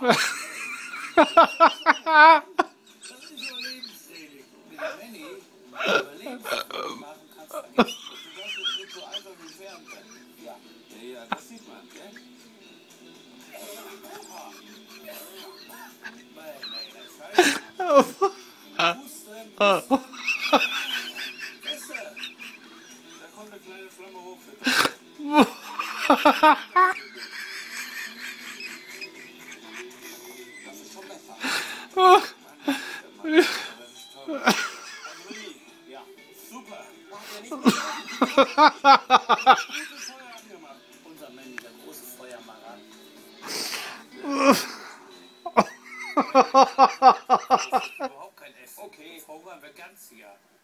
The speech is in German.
Das ist überlebensfähig. Mit dem Manny überlebensfähig machen kannst du nicht. Du darfst es nicht so einfach entfernen können. Ja. Ja, das sieht man, gell? Husten. Besser. Da kommt eine kleine Flamme hoch. Das ist schon besser. Das ist toll. Ja, super. Macht ja nicht mehr. Gutes Feuer angemacht. Unser Mann, der große Feuermacher. Überhaupt kein Essen. Okay, hungern wir ganz hier.